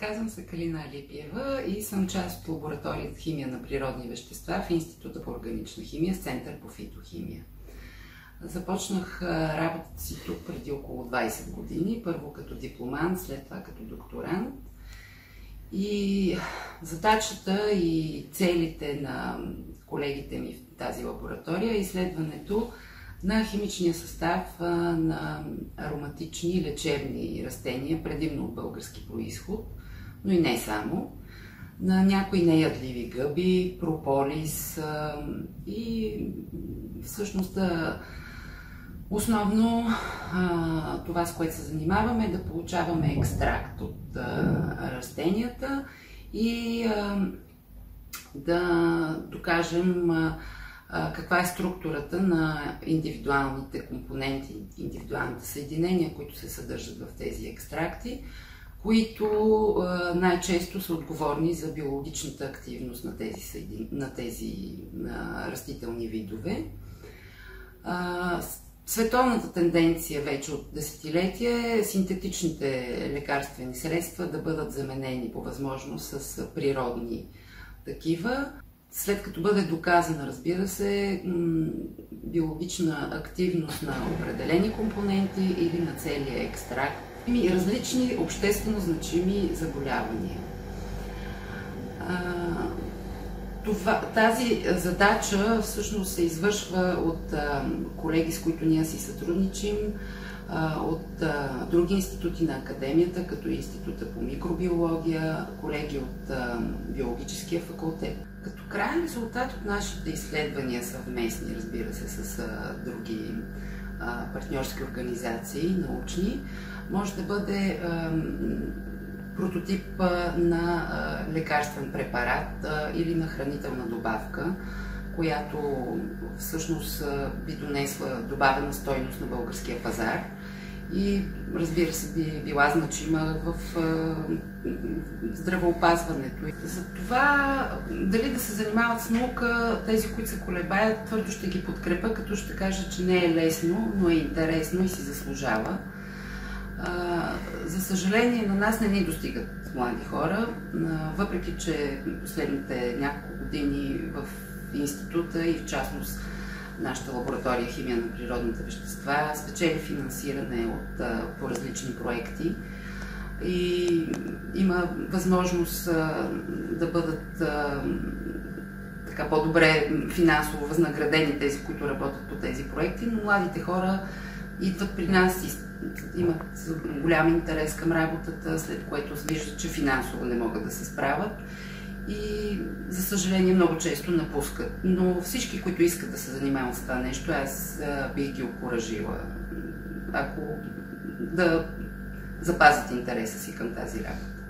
Казвам се Калина Алипиева и съм част от лабораторията химия на природни вещества в Института по органична химия с Център по фитохимия. Започнах работата си тук преди около 20 години, първо като дипломант, след това като докторант. И задачата и целите на колегите ми в тази лаборатория е изследването на химичния състав на ароматични и лечебни растения, предимно от български произход, но и не само, на някои неядливи гъби, прополис и всъщност основно това, с което се занимаваме, е да получаваме екстракт от растенията и да докажем каква е структурата на индивидуалните компоненти, индивидуалните съединения, които се съдържат в тези екстракти, които най-често са отговорни за биологичната активност на тези растителни видове. Световната тенденция вече от десетилетия е синтетичните лекарствени средства да бъдат заменени по възможност с природни такива. След като бъде доказана, разбира се, биологична активност на определени компоненти или на целия екстракт и различни обществено значими заболявания. Тази задача всъщност се извършва от колеги, с които ние си сътрудничим, от други институти на академията, като Института по микробиология, колеги от биологическия факултет. Като крайен резултат от нашите изследвания съвместни, разбира се, с други партньорски организации, научни, може да бъде прототип на лекарствен препарат или на хранителна добавка, която всъщност би донесла добавена стойност на българския пазар и, разбира се, би била значима в здравеопазването. За това дали да се занимават с наука, тези, които се колебаят, твърдо ще ги подкрепя, като ще кажа, че не е лесно, но е интересно и си заслужава. За съжаление, на нас не ни достигат млади хора, въпреки че последните няколко години в института и в частност нашата лаборатория химия на природните вещества спечели финансиране по различни проекти и има възможност да бъдат така по-добре финансово възнаградени тези, които работят по тези проекти, но младите хора идват при нас и имат голям интерес към работата, след което виждат, че финансово не могат да се справят и, за съжаление, много често напускат. Но всички, които искат да се занимават с това нещо, аз бих ги окуражила, ако да запазят интереса си към тази работа.